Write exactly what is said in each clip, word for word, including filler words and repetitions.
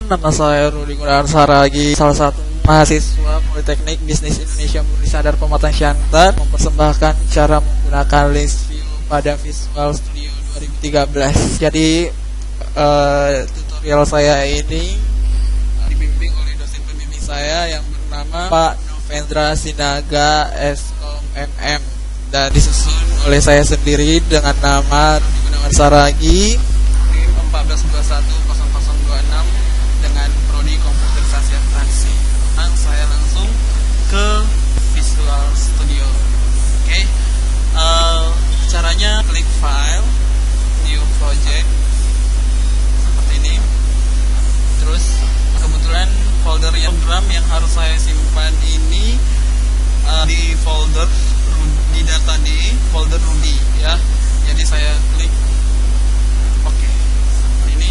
Nama saya Rudi Gunawan Saragi, salah satu mahasiswa Politeknik Bisnis Indonesia Murni Sadar Pematang Siantar, mempersembahkan cara menggunakan list view pada Visual Studio dua ribu tiga belas. Jadi uh, tutorial saya ini uh, dibimbing oleh dosen pembimbing saya yang bernama Pak Novendra Sinaga S Kom M M dan disusun oleh saya sendiri dengan nama Rudi Gunawan Saragi, NIM empat belas dua satu nol nol dua enam dengan prodi komputerisasi akuntansi. Dan saya langsung ke Visual Studio. Oke, okay. uh, caranya klik file, new project seperti ini. Terus kebetulan folder yang program yang harus saya simpan ini uh, di folder di data di folder Ruby ya. Jadi saya klik oke okay. Seperti ini.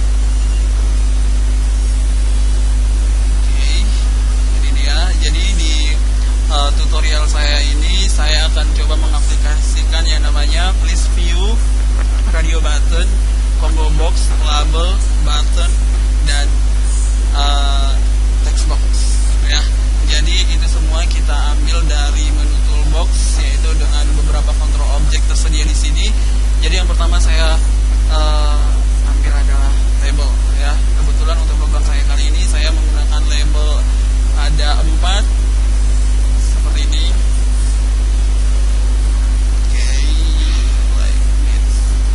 Oke, okay. Jadi dia. Jadi di uh, tutorial saya ini saya akan coba mengaplikasikan yang namanya list view, radio button, combo box, label, button, dan uh, text box ya. Jadi itu semua kita ambil dari menu toolbox, yaitu dengan beberapa kontrol objek tersedia di sini. Jadi yang pertama saya uh, ambil adalah label ya. Kebetulan untuk program saya kali ini saya menggunakan label ada empat seperti ini. Oke, okay, like this.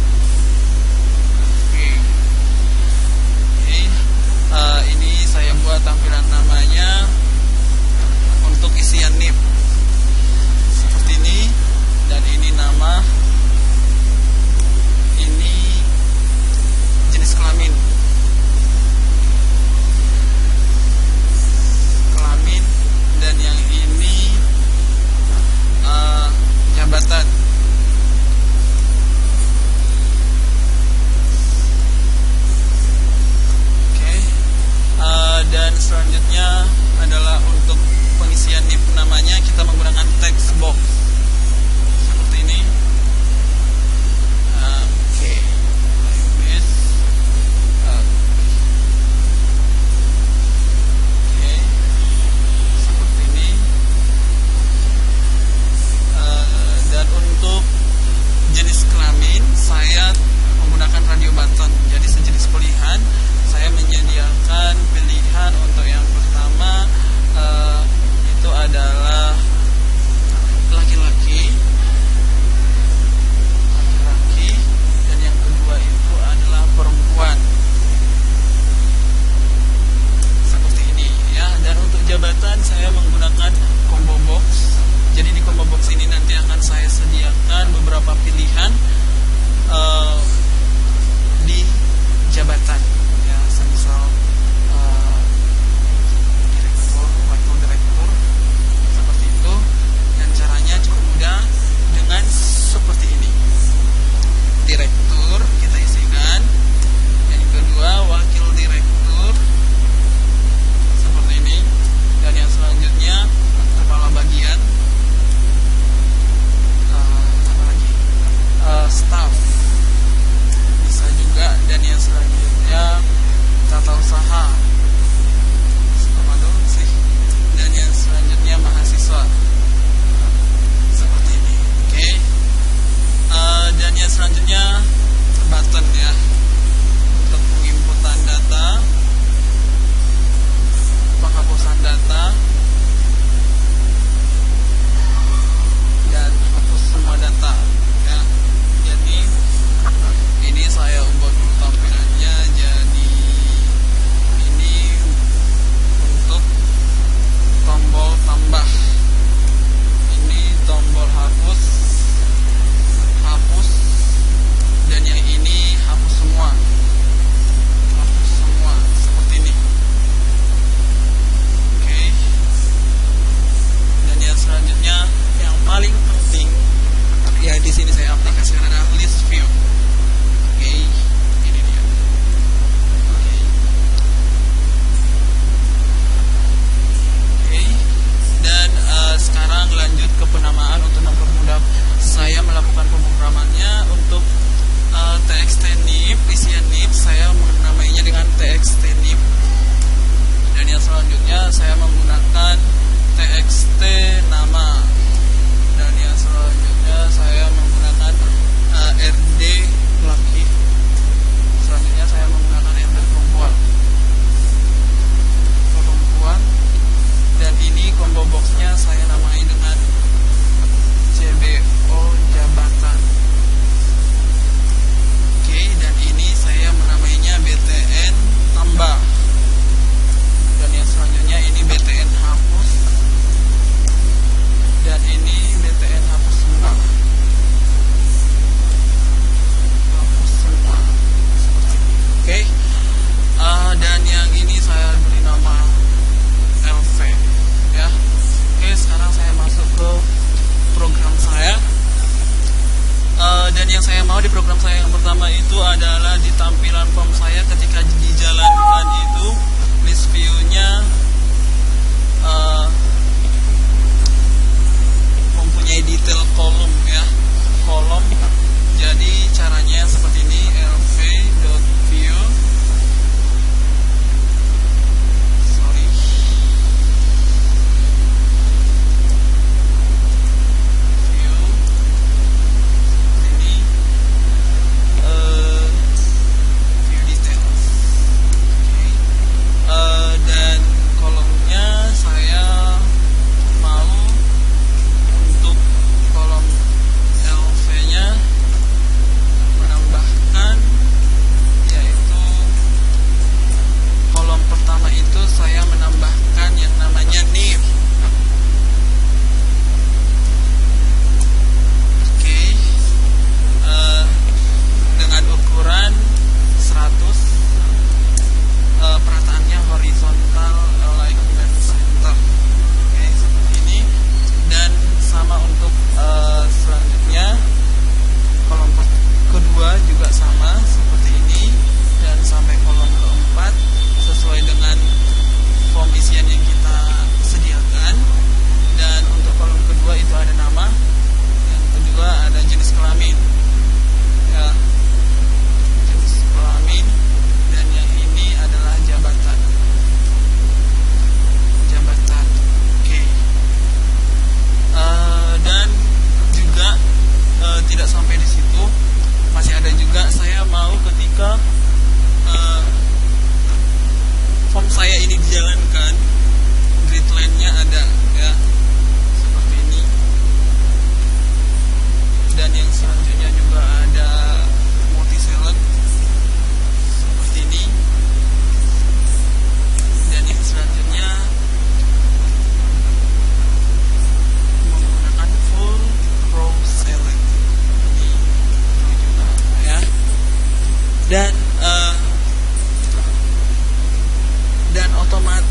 Oke, okay. Okay. Uh, ini saya buat tampilan namanya untuk isian N I P seperti ini, dan ini nama, ini jenis kelamin kelamin dan yang ini uh, jabatan. Oke, okay. uh, dan selanjutnya adalah untuk pengisian N I P namanya kita menggunakan text box seperti ini. Oke, okay. Like this. Oke, okay. Seperti ini. Uh, dan untuk jenis kelamin saya menggunakan radio button. Jadi sejenis pilihan saya menyediakan pilihan untuk yang pertama uh, itu adalah laki-laki,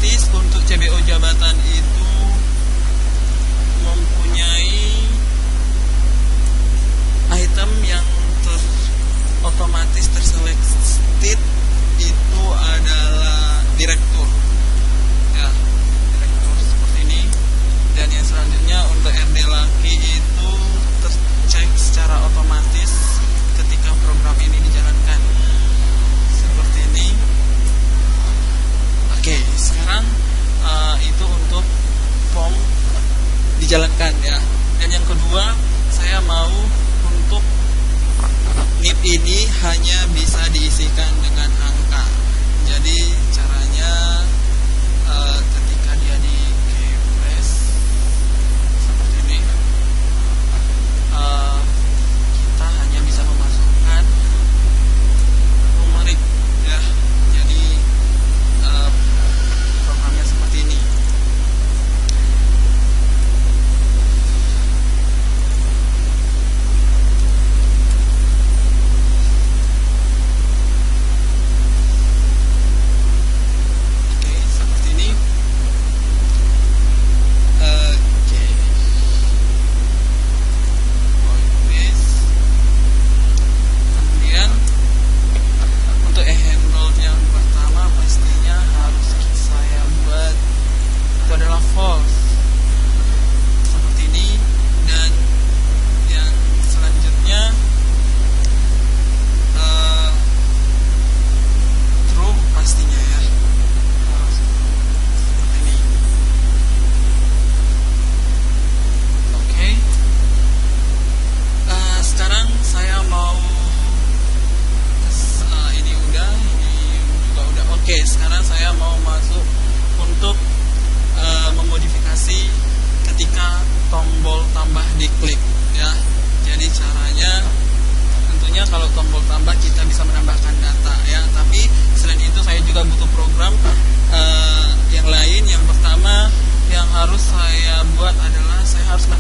otomatis untuk C B O jabatan itu mempunyai item yang ter otomatis terselected, itu adalah direktur ya, direktur seperti ini. Dan yang selanjutnya untuk R D laki itu tercek secara otomatis ketika program ini dijalankan seperti ini. Oke, sekarang uh, itu untuk form dijalankan ya. Dan yang kedua, saya mau untuk N I P ini hanya bisa diisikan dengan angka. Jadi caranya uh, ketika dia di keypress seperti ini, uh, kita hanya bisa memasukkan numerik ya. Jadi uh, programnya seperti ini. Oke, sekarang saya mau masuk untuk uh, memodifikasi ketika tombol tambah diklik ya. Jadi caranya tentunya kalau tombol tambah kita bisa menambahkan data ya. Tapi selain itu saya juga butuh program uh, yang lain. Yang pertama yang harus saya buat adalah saya harus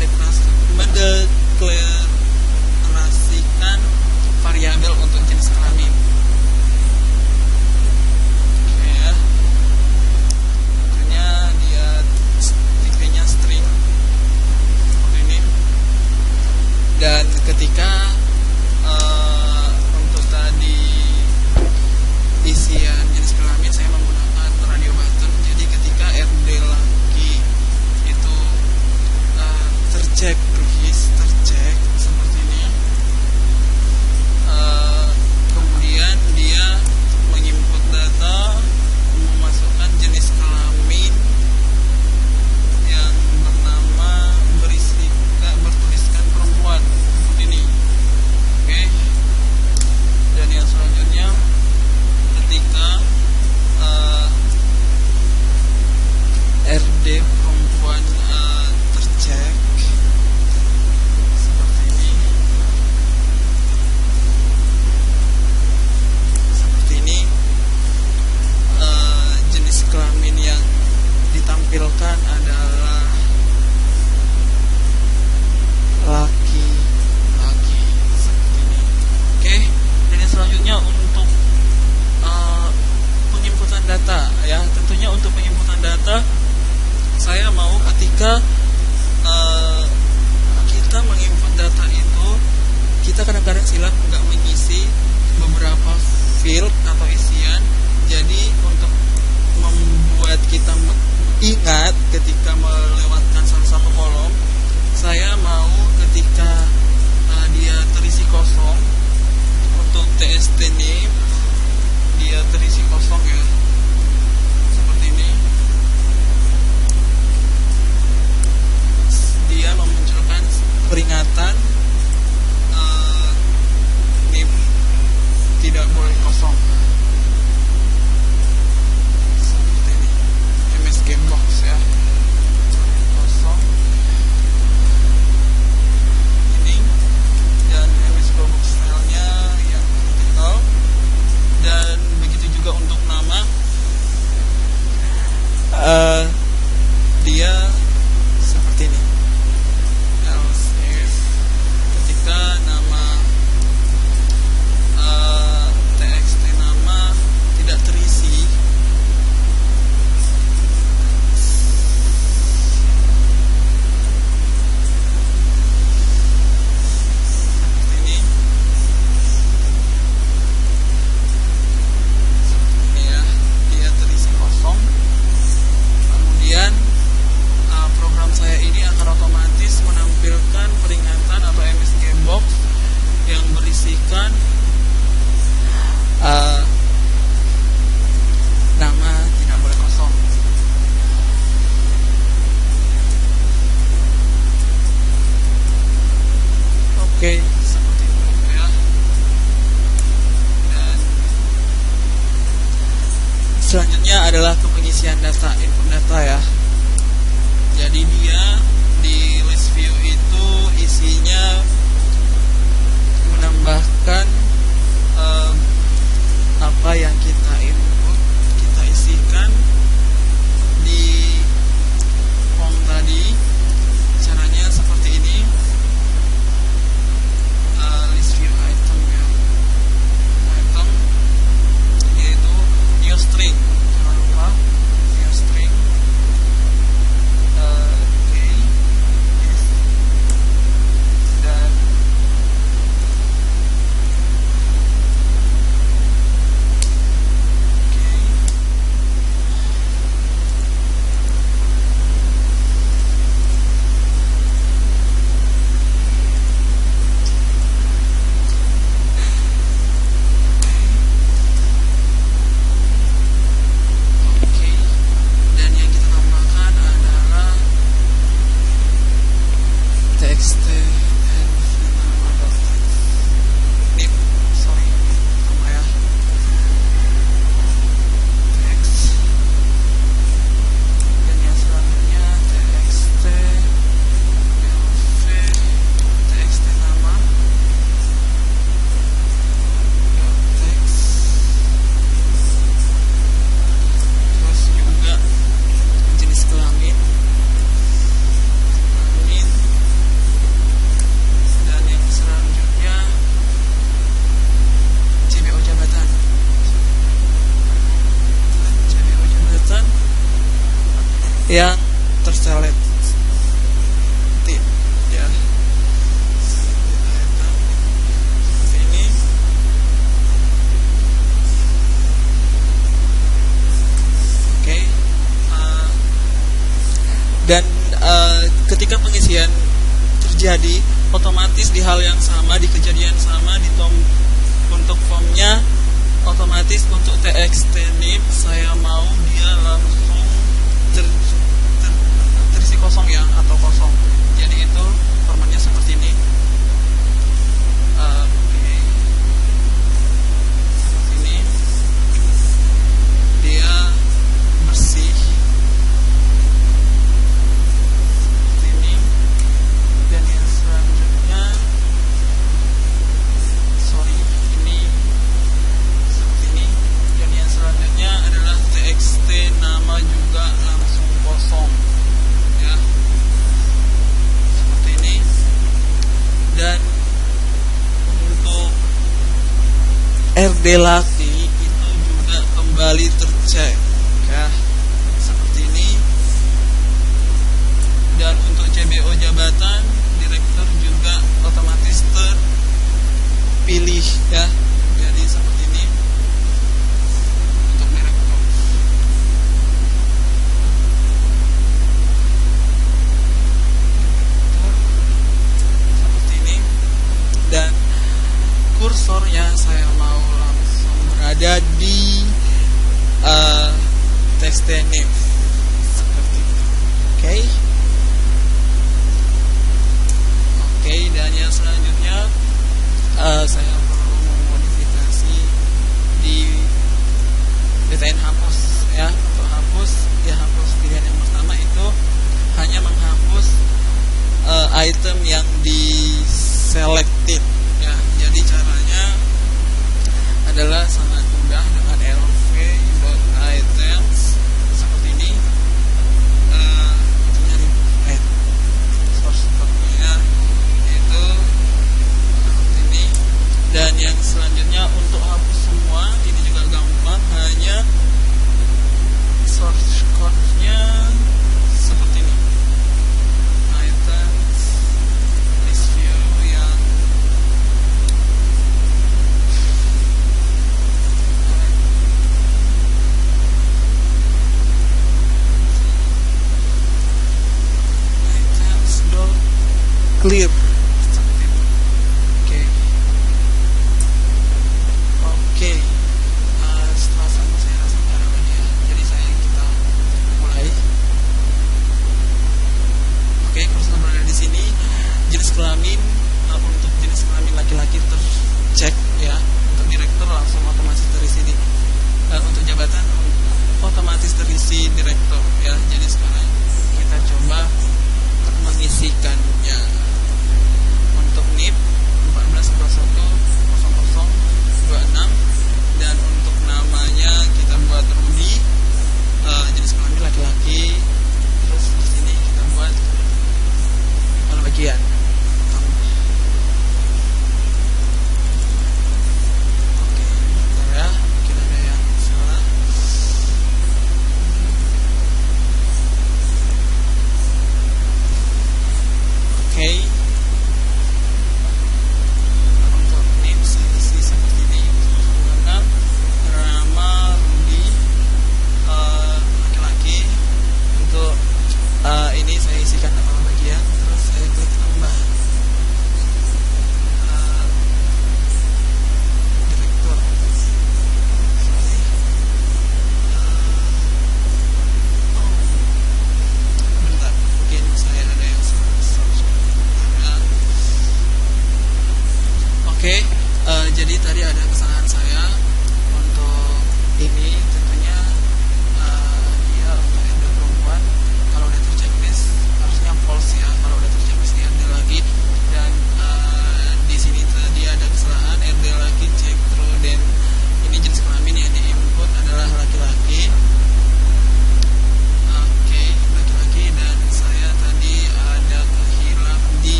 mendeklarasikan variabel untuk jenis kelamin. Dan ketika uh, untuk tadi isian jenis kelamin saya menggunakan radio button. Jadi ketika R D laki itu uh, tercek list, tercek seperti ini, uh, kemudian dia menginput data, memasukkan jenis kelamin yang bernama berisi bertuliskan perempuan seperti ini. Oke. Dan yang selanjutnya ketika uh, R D perempuan uh, tercek seperti ini. Seperti ini. Uh, jenis kelamin yang ditampilkan adalah laki-laki seperti ini. Oke, dan yang selanjutnya untuk uh, penginputan data ya. Tentunya untuk penginputan data saya mau ketika uh, kita menginput data itu, kita kadang-kadang silap nggak mengisi beberapa field atau isian. Jadi untuk membuat kita ingat ketika melewatkan salah satu kolom, saya mau ketika uh, dia terisi kosong untuk tst name, dia terisi kosong ya seperti ini, dia memunculkan peringatan uh, name tidak boleh kosong seperti ini. M S Gamebox ya, kosong ini, dan M S Gamebox stylenya yang vertical. Dan begitu juga untuk nama pengisian data, input data ya. Jadi dia di list view itu isinya menambahkan um, apa yang kita input, kita isikan di form tadi. Caranya seperti ini. Uh, list view item ya, item yaitu new string, jangan lupa new string. Uh, oke okay. Yes. Dan yang terselet tip ya, ini oke okay. uh, dan uh, ketika pengisian terjadi otomatis di hal yang sama, di kejadian sama di tom untuk formnya otomatis untuk txt name saya mau dia langsung ter terisi kosong ya, atau kosong. Jadi itu formatnya seperti ini. Uh, Oke, okay. Seperti ini. Dia bersih. Seperti ini. Dan yang selanjutnya, sorry, ini seperti ini. Dan yang selanjutnya adalah txt nama juga langsung kosong. Ya, seperti ini. Dan untuk R D laki itu juga kembali tercek ya, seperti ini. Dan untuk C B O jabatan direktur juga otomatis terpilih ya. Jadi seperti ini untuk direktur. Dan kursornya saya mau langsung berada di uh, txt name seperti itu. Oke, okay. Oke, okay, dan yang selanjutnya uh, saya perlu memodifikasi di btn hapus ya. Untuk hapus, ya hapus pilihan yang pertama itu hanya menghapus uh, item yang di selected ya. Jadi caranya adalah sangat mudah dengan lv.items seperti ini. Uh, nyari eh, source code-nya itu seperti ini. Dan yang selanjutnya untuk hapus semua ini juga gampang, hanya source code-nya seperti ini. Items list view yang items dot clear seperti itu. Oke, oke. Uh, setelah sama saya rasa harapan ya. Jadi saya kita mulai. Oke, kursor berada di sini. Jenis kelamin uh, untuk jenis kelamin laki-laki tercek ya. Untuk direktur langsung otomatis terisi di uh, untuk jabatan otomatis terisi di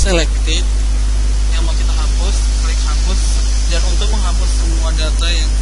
selektif yang mau kita hapus, klik hapus. Dan untuk menghapus semua data yang